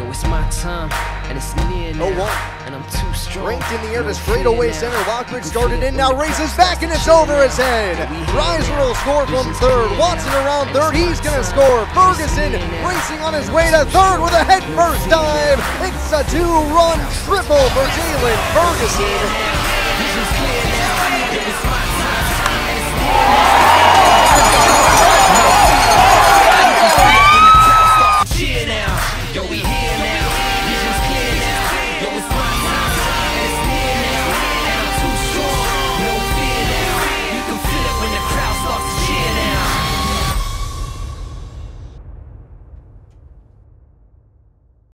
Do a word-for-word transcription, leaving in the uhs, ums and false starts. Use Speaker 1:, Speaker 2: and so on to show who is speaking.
Speaker 1: it's my time, and it's near now.
Speaker 2: oh one.
Speaker 1: And I'm too strong.
Speaker 2: Ranked in the air to straightaway center. Lockridge started in, now raises back, and it's over his head. Reiser will score from third. Watson around third. He's going to score. Ferguson racing on his way to third with a head first dive. It's a two-run triple for Jaylen Ferguson.